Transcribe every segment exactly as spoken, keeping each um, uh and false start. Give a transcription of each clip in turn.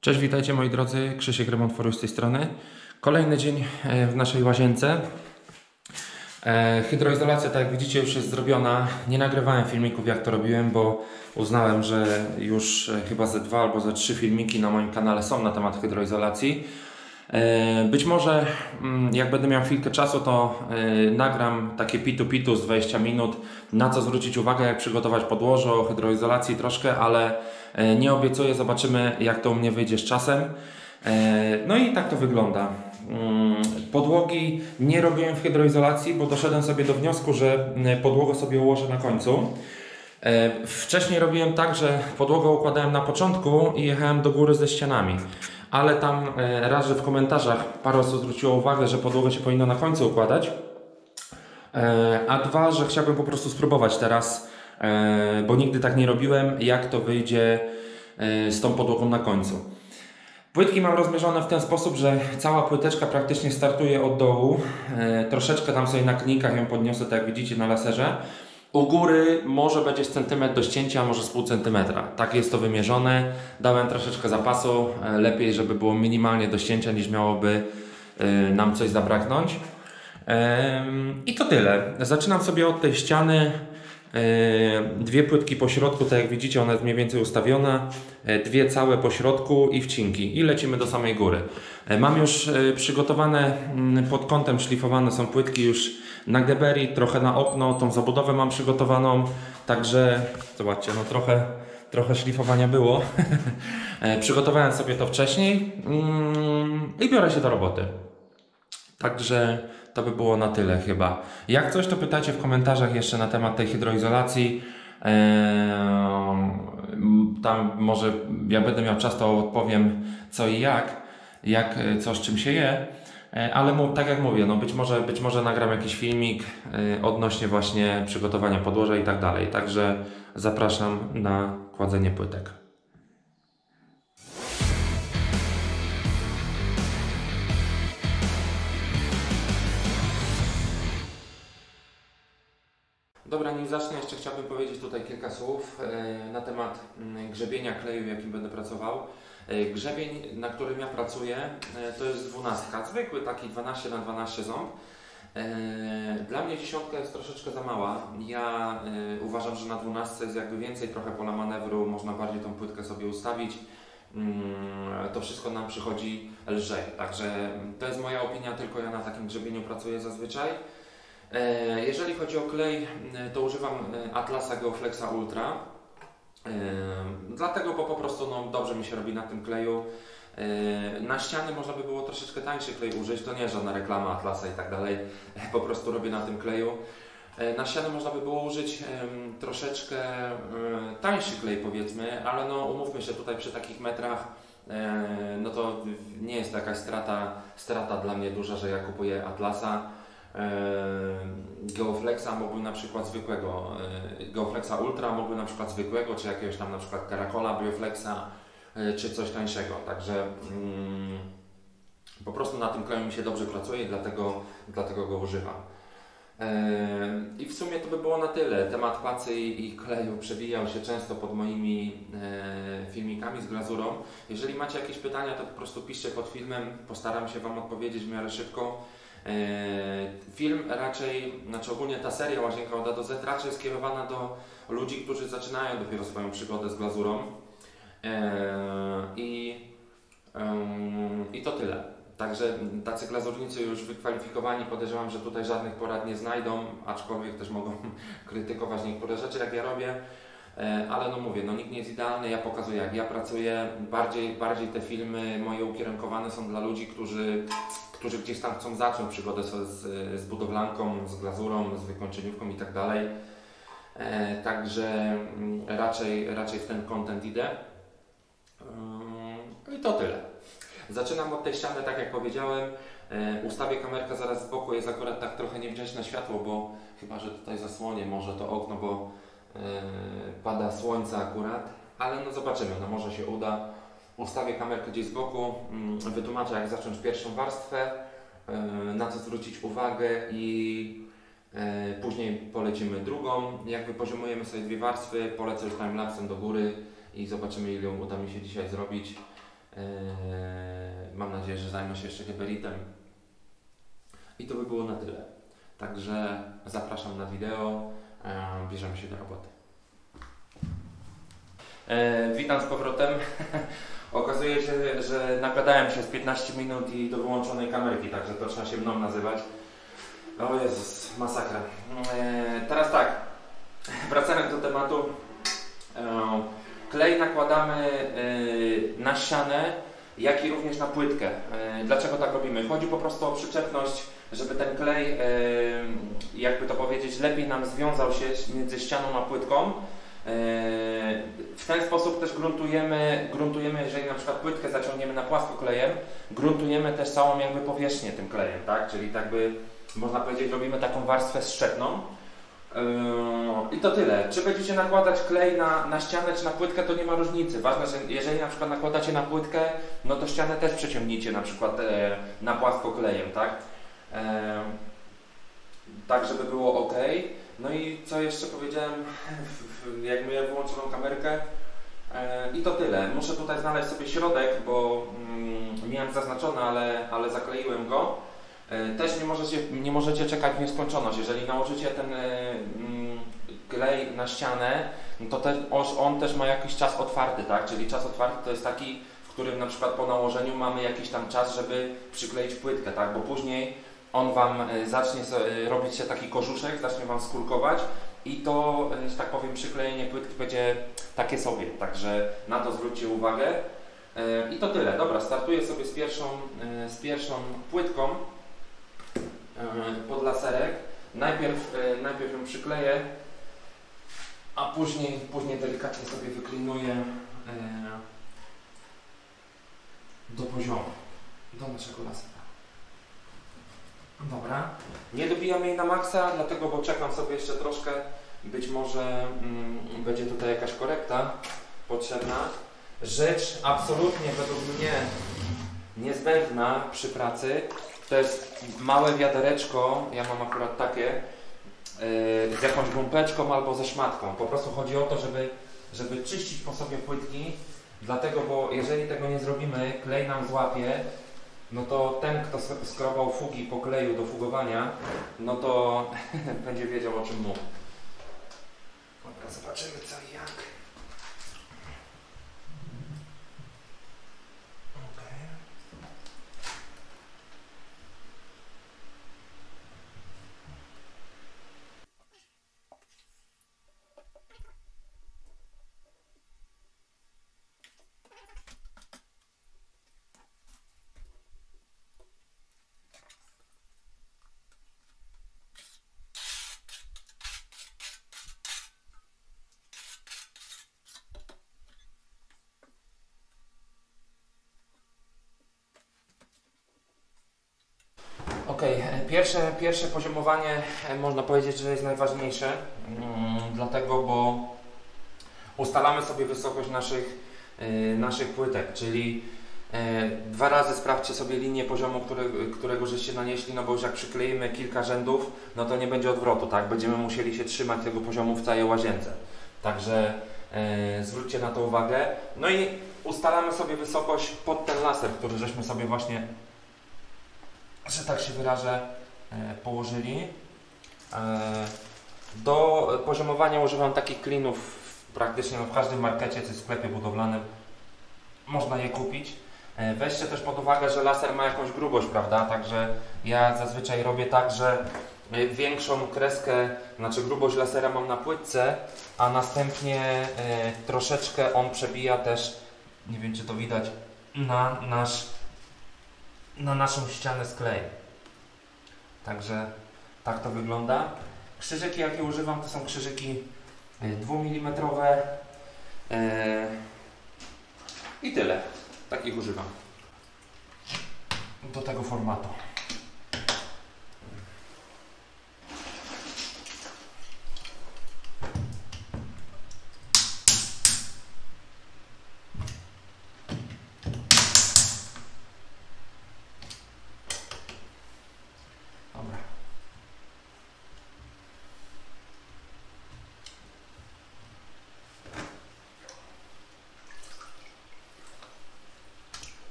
Cześć, witajcie moi drodzy, Krzysiek Remontforu z tej strony. Kolejny dzień w naszej łazience. Hydroizolacja, tak jak widzicie, już jest zrobiona. Nie nagrywałem filmików, jak to robiłem, bo uznałem, że już chyba ze dwa albo ze trzy filmiki na moim kanale są na temat hydroizolacji. Być może jak będę miał chwilkę czasu, to nagram takie pitu-pitu z dwudziestu minut, na co zwrócić uwagę, jak przygotować podłoże, o hydroizolacji troszkę, ale nie obiecuję, zobaczymy, jak to u mnie wyjdzie z czasem. No i tak to wygląda. Podłogi nie robiłem w hydroizolacji, bo doszedłem sobie do wniosku, że podłogę sobie ułożę na końcu. Wcześniej robiłem tak, że podłogę układałem na początku i jechałem do góry ze ścianami. Ale tam raz, że w komentarzach parę osób zwróciło uwagę, że podłogę się powinno na końcu układać. A dwa, że chciałbym po prostu spróbować teraz, bo nigdy tak nie robiłem, jak to wyjdzie z tą podłogą na końcu. Płytki mam rozmierzone w ten sposób, że cała płyteczka praktycznie startuje od dołu. Troszeczkę tam sobie na klinikach ją podniosę, tak jak widzicie na laserze. U góry może będzie z centymetr do ścięcia, a może z pół centymetra. Tak jest to wymierzone. Dałem troszeczkę zapasu. Lepiej, żeby było minimalnie do ścięcia, niż miałoby nam coś zabraknąć. I to tyle. Zaczynam sobie od tej ściany. Dwie płytki po środku, tak jak widzicie, ona jest mniej więcej ustawiona. Dwie całe po środku i wcinki. I lecimy do samej góry. Mam już przygotowane pod kątem, szlifowane są płytki już na Geberii, trochę na okno, tą zabudowę mam przygotowaną. Także zobaczcie, no trochę, trochę szlifowania było. Przygotowałem sobie to wcześniej i biorę się do roboty. Także to by było na tyle chyba. Jak coś, to pytajcie w komentarzach jeszcze na temat tej hydroizolacji. Eee, tam może jak będę miał czas, to odpowiem co i jak, jak co z czym się je. Eee, ale tak jak mówię, no być może, być może nagram jakiś filmik e, odnośnie właśnie przygotowania podłoża i tak dalej. Także zapraszam na kładzenie płytek. Dobra, nim zacznę, jeszcze chciałbym powiedzieć tutaj kilka słów e, na temat m, grzebienia kleju, jakim będę pracował. E, grzebień, na którym ja pracuję, e, to jest dwunastka, zwykły taki dwanaście na dwanaście ząb. E, dla mnie dziesiątka jest troszeczkę za mała. Ja e, uważam, że na dwunastce jest jakby więcej trochę pola manewru, można bardziej tą płytkę sobie ustawić. Mm, to wszystko nam przychodzi lżej, także to jest moja opinia, tylko ja na takim grzebieniu pracuję zazwyczaj. Jeżeli chodzi o klej, to używam Atlasa Geoflexa Ultra, dlatego, bo po prostu no, dobrze mi się robi na tym kleju. Na ściany można by było troszeczkę tańszy klej użyć, to nie jest żadna reklama Atlasa i tak dalej, po prostu robię na tym kleju. Na ściany można by było użyć troszeczkę tańszy klej, powiedzmy, ale no umówmy się, tutaj przy takich metrach no to nie jest to jakaś strata, strata dla mnie duża, że ja kupuję Atlasa. Geoflexa mógłbym na przykład zwykłego, Geoflexa Ultra mógłbym na przykład zwykłego, czy jakiegoś tam na przykład Caracola Bioflexa, czy coś tańszego, także mm, po prostu na tym kleju mi się dobrze pracuje i dlatego, dlatego go używam. I w sumie to by było na tyle. Temat pacy i kleju przewijał się często pod moimi filmikami z glazurą. Jeżeli macie jakieś pytania, to po prostu piszcie pod filmem, postaram się Wam odpowiedzieć w miarę szybko. Film raczej, znaczy ogólnie ta seria Łazienka od A do Z raczej skierowana do ludzi, którzy zaczynają dopiero swoją przygodę z glazurą. I, i to tyle. Także tacy glazurnicy już wykwalifikowani, podejrzewam, że tutaj żadnych porad nie znajdą, aczkolwiek też mogą krytykować niektóre rzeczy, jak ja robię. Ale no mówię, no nikt nie jest idealny, ja pokazuję, jak ja pracuję. Bardziej, bardziej te filmy moje ukierunkowane są dla ludzi, którzy którzy gdzieś tam chcą zacząć przygodę z, z budowlanką, z glazurą, z wykończeniówką i tak dalej. E, także raczej, raczej w ten content idę. E, I to tyle. Zaczynam od tej ściany, tak jak powiedziałem. E, ustawię kamerkę zaraz z boku, jest akurat tak trochę niewdzięczne światło, bo chyba, że tutaj zasłonię może to okno, bo e, pada słońce akurat. Ale no zobaczymy, no może się uda. Ustawię kamerkę gdzieś z boku, wytłumaczę, jak zacząć pierwszą warstwę, na co zwrócić uwagę i później polecimy drugą. Jak wypoziomujemy sobie dwie warstwy, polecę już timelapsem do góry i zobaczymy, ile uda mi się dzisiaj zrobić. Mam nadzieję, że zajmę się jeszcze gebelitem. I to by było na tyle. Także zapraszam na wideo. Bierzemy się do roboty. Witam z powrotem. Okazuje się, że nagadałem się z piętnaście minut i do wyłączonej kamerki, także to trzeba się mną nazywać. O Jezus, masakra. Teraz tak, wracając do tematu. Klej nakładamy na ścianę, jak i również na płytkę. Dlaczego tak robimy? Chodzi po prostu o przyczepność, żeby ten klej, jakby to powiedzieć, lepiej nam związał się między ścianą a płytką. W ten sposób też gruntujemy, gruntujemy, jeżeli na przykład płytkę zaciągniemy na płasko klejem, gruntujemy też całą jakby powierzchnię tym klejem, tak? Czyli tak by, można powiedzieć, robimy taką warstwę szczepną. Yy, I to tyle. Czy będziecie nakładać klej na, na ścianę czy na płytkę, to nie ma różnicy. Ważne, że jeżeli na przykład nakładacie na płytkę, no to ścianę też przeciągnijcie na przykład e, na płasko klejem, tak? E, tak, żeby było ok. No i co jeszcze powiedziałem, jak miałem wyłączoną kamerkę. E, I to tyle. Muszę tutaj znaleźć sobie środek, bo mm, miałem zaznaczony, ale, ale zakleiłem go. Też nie możecie, nie możecie czekać w nieskończoność. Jeżeli nałożycie ten mm, klej na ścianę, to ten, on też ma jakiś czas otwarty, tak? Czyli czas otwarty to jest taki, w którym na przykład po nałożeniu mamy jakiś tam czas, żeby przykleić płytkę, tak? Bo później on Wam zacznie robić się taki korzuszek, zacznie Wam skórkować i to, że tak powiem, przyklejenie płytki będzie takie sobie. Także na to zwróćcie uwagę. I to tyle. Dobra, startuję sobie z pierwszą, z pierwszą płytką pod laserek. Najpierw, najpierw ją przykleję, a później, później delikatnie sobie wyklinuję do poziomu, do naszego lasera. Dobra. Nie dobijam jej na maksa, dlatego, bo czekam sobie jeszcze troszkę. Być może mm, będzie tutaj jakaś korekta potrzebna. Rzecz absolutnie według mnie niezbędna przy pracy to jest małe wiadereczko, ja mam akurat takie, yy, z jakąś gąbeczką albo ze szmatką. Po prostu chodzi o to, żeby, żeby czyścić po sobie płytki, dlatego, bo jeżeli tego nie zrobimy, klej nam złapie, no to ten, kto skrobał fugi po kleju do fugowania, no to będzie wiedział, o czym mówię. Dobra, zobaczymy co i jak. Ok, pierwsze, pierwsze poziomowanie można powiedzieć, że jest najważniejsze, mm, dlatego, bo ustalamy sobie wysokość naszych, y, naszych płytek, czyli y, dwa razy sprawdźcie sobie linię poziomu, który, którego żeście nanieśli, no bo już jak przykleimy kilka rzędów, no to nie będzie odwrotu, tak? Będziemy musieli się trzymać tego poziomu w całej łazience. Także y, zwróćcie na to uwagę. No i ustalamy sobie wysokość pod ten laser, który żeśmy sobie właśnie, że tak się wyrażę, położyli. Do poziomowania używam takich klinów praktycznie no w każdym markecie czy sklepie budowlanym. Można je kupić. Weźcie też pod uwagę, że laser ma jakąś grubość, prawda? Także ja zazwyczaj robię tak, że większą kreskę, znaczy grubość lasera mam na płytce, a następnie troszeczkę on przebija też, nie wiem czy to widać, na nasz na naszą ścianę z klejem. Także tak to wygląda. Krzyżyki jakie używam to są krzyżyki dwumilimetrowe yy, i tyle. Takich używam do tego formatu.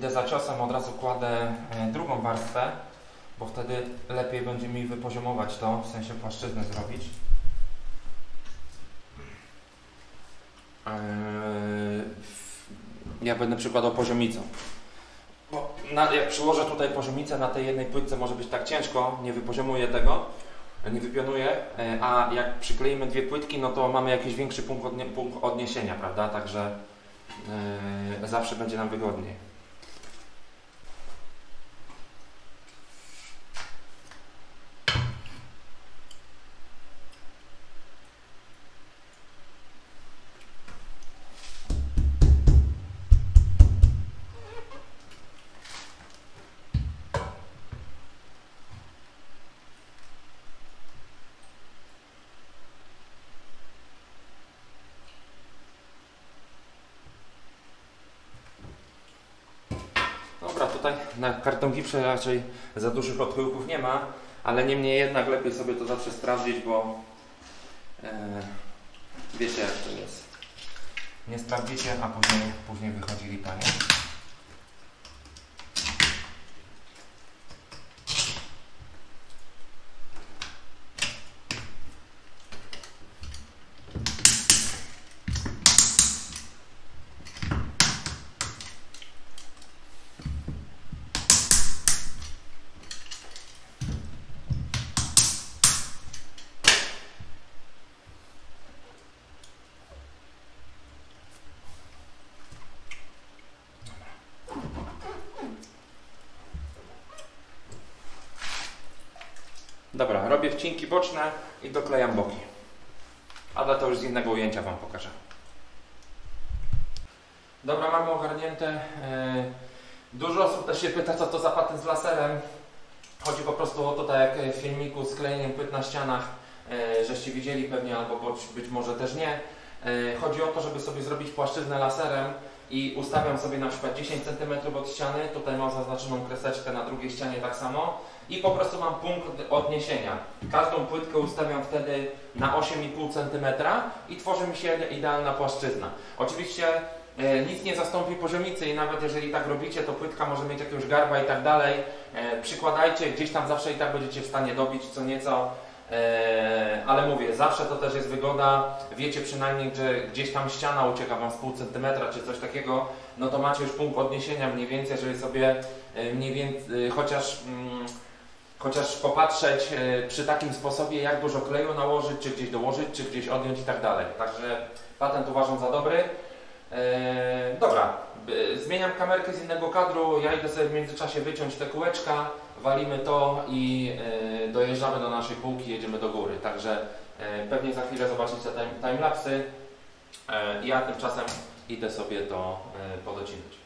idę za ciosem, od razu kładę drugą warstwę, bo wtedy lepiej będzie mi wypoziomować to, w sensie płaszczyznę zrobić. Ja będę przykładał poziomicą. Bo na, jak przyłożę tutaj poziomicę na tej jednej płytce, może być tak ciężko, nie wypoziomuję tego, nie wypionuję, a jak przykleimy dwie płytki, no to mamy jakiś większy punkt, odnie, punkt odniesienia, prawda? Także yy, zawsze będzie nam wygodniej. Dobra, tutaj na karton gipsie raczej za dużych odchyłków nie ma, ale niemniej jednak lepiej sobie to zawsze sprawdzić, bo e, wiecie jak to jest. Nie sprawdzicie, a później, później wychodzi lipa, nie? Dobra, robię wcinki boczne i doklejam boki. Ale to już z innego ujęcia Wam pokażę. Dobra, mamy ogarnięte. Dużo osób też się pyta, co to za patent z laserem. Chodzi po prostu o to, tak jak w filmiku z klejeniem płyt na ścianach, żeście widzieli pewnie, albo być może też nie. Chodzi o to, żeby sobie zrobić płaszczyznę laserem i ustawiam sobie na przykład dziesięć centymetrów od ściany, tutaj mam zaznaczoną kreseczkę, na drugiej ścianie tak samo i po prostu mam punkt odniesienia. Każdą płytkę ustawiam wtedy na osiem i pół centymetra i tworzy mi się idealna płaszczyzna. Oczywiście e, nic nie zastąpi poziomicy i nawet jeżeli tak robicie, to płytka może mieć jakiegoś garba i tak dalej. E, przykładajcie, gdzieś tam zawsze i tak będziecie w stanie dobić co nieco. Eee, ale mówię, zawsze to też jest wygoda, wiecie przynajmniej, że gdzieś tam ściana ucieka Wam z pół centymetra czy coś takiego, no to macie już punkt odniesienia mniej więcej, jeżeli sobie e, mniej więcej, e, chociaż, mm, chociaż popatrzeć e, przy takim sposobie, jak dużo kleju nałożyć, czy gdzieś dołożyć, czy gdzieś odjąć i tak dalej. Także patent uważam za dobry. E, dobra, e, zmieniam kamerkę z innego kadru, ja idę sobie w międzyczasie wyciąć te kółeczka. Walimy to i y, dojeżdżamy do naszej półki, jedziemy do góry. Także y, pewnie za chwilę zobaczycie time, timelapsy. Y, ja tymczasem idę sobie to y, podocinać.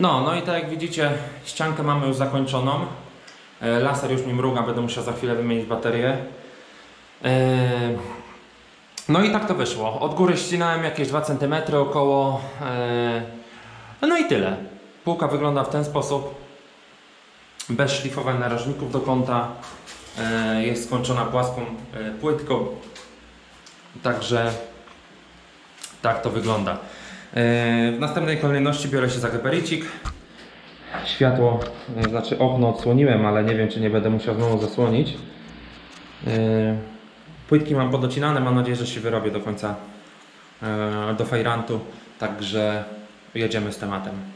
No, no i tak jak widzicie, ściankę mamy już zakończoną. E, Laser już mi mruga, będę musiał za chwilę wymienić baterię. E, No i tak to wyszło. Od góry ścinałem jakieś dwa centymetry około. E, No i tyle. Półka wygląda w ten sposób. Bez szlifowań narożników do kąta. E, Jest skończona płaską e, płytką. Także tak to wygląda. E, W następnej kolejności biorę się za gebericik. Światło, e, znaczy okno odsłoniłem, ale nie wiem, czy nie będę musiał znowu zasłonić. E, Płytki mam podocinane, mam nadzieję, że się wyrobię do końca, e, do fajrantu. Także jedziemy z tematem.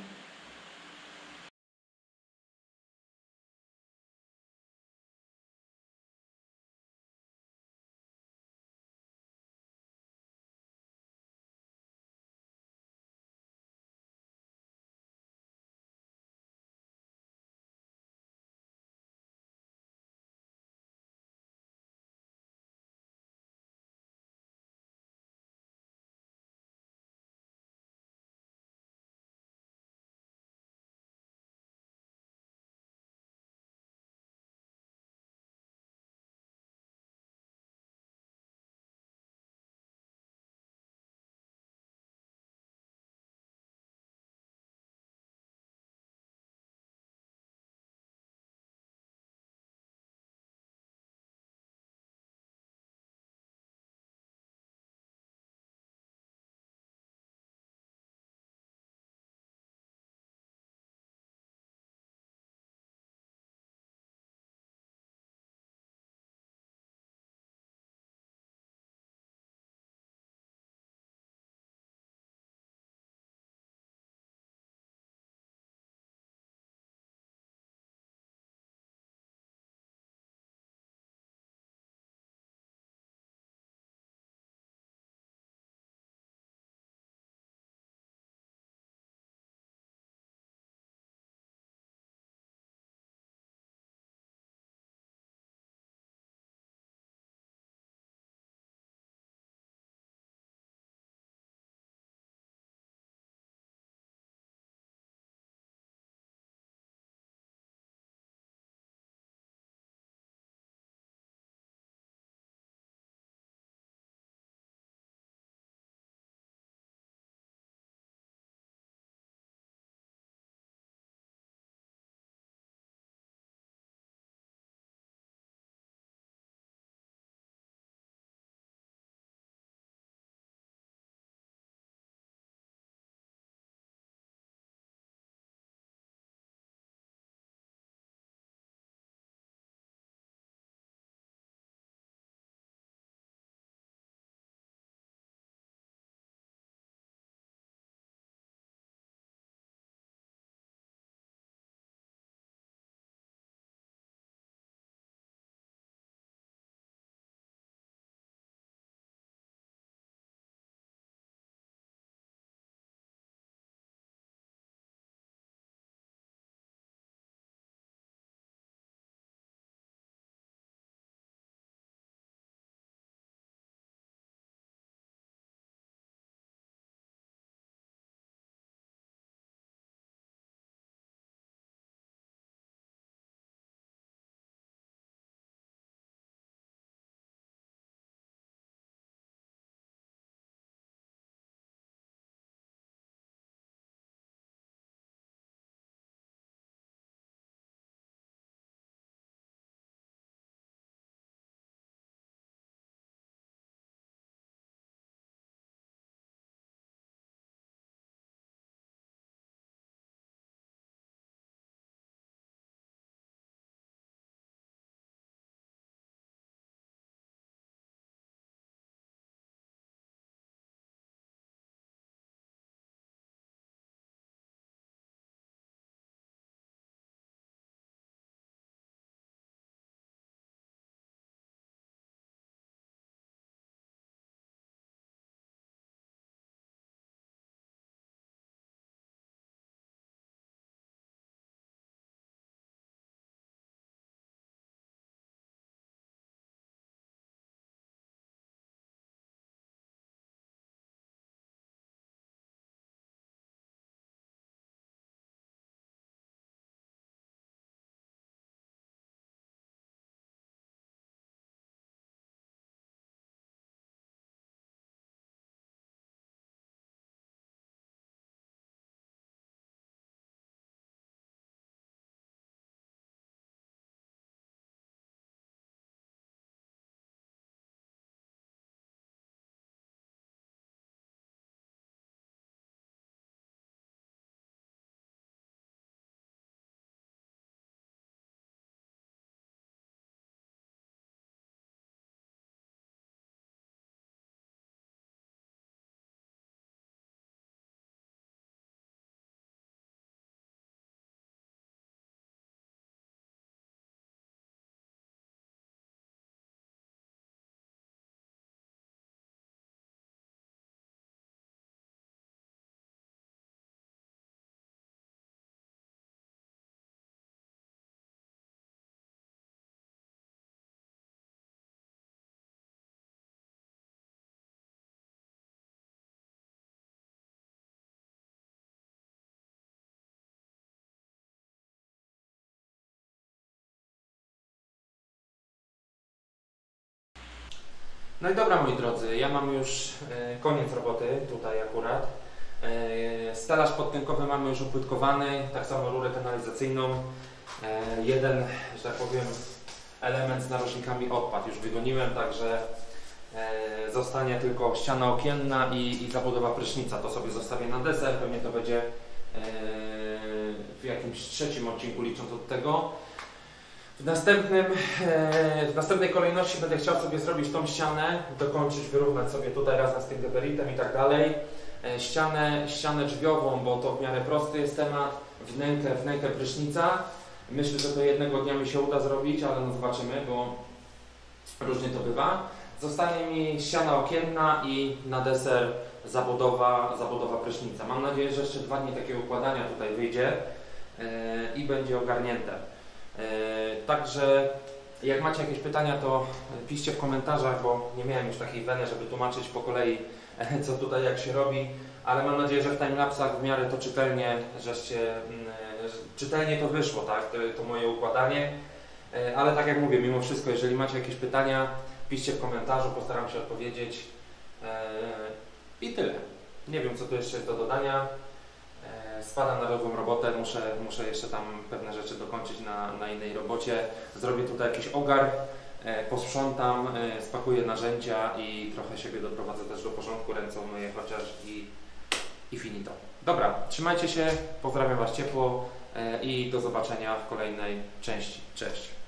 No i dobra, moi drodzy, ja mam już e, koniec roboty tutaj akurat. E, stelaż podtynkowy mamy już opłytkowany, tak samo rurę kanalizacyjną. E, jeden, że tak powiem, element z narożnikami odpadł, już wygoniłem, także e, zostanie tylko ściana okienna i, i zabudowa prysznica. To sobie zostawię na deser, pewnie to będzie e, w jakimś trzecim odcinku, licząc od tego. W, następnym, e, w następnej kolejności będę chciał sobie zrobić tą ścianę, dokończyć, wyrównać sobie tutaj razem z tym geberitem i tak dalej. E, ścianę, ścianę drzwiową, bo to w miarę prosty jest temat, wnękę, wnękę prysznica. Myślę, że to jednego dnia mi się uda zrobić, ale no zobaczymy, bo różnie to bywa. Zostanie mi ściana okienna i na deser zabudowa, zabudowa prysznica. Mam nadzieję, że jeszcze dwa dni takiego układania tutaj wyjdzie yy, i będzie ogarnięte. Yy, także jak macie jakieś pytania, to piszcie w komentarzach, bo nie miałem już takiej weny, żeby tłumaczyć po kolei, co tutaj jak się robi, ale mam nadzieję, że w timelapsach w miarę to czytelnie, żeście, yy, czytelnie to wyszło, tak, to, to moje układanie. Yy, ale tak jak mówię, mimo wszystko, jeżeli macie jakieś pytania, piszcie w komentarzu, postaram się odpowiedzieć. Yy, I tyle. Nie wiem, co tu jeszcze jest do dodania. Yy, spadam na nową robotę, muszę, muszę jeszcze tam pewne rzeczy dokończyć na, na innej robocie. Zrobię tutaj jakiś ogar, yy, posprzątam, yy, spakuję narzędzia i trochę siebie doprowadzę też do porządku, ręce umyję chociaż i, i finito. Dobra, trzymajcie się, pozdrawiam Was ciepło yy, i do zobaczenia w kolejnej części. Cześć!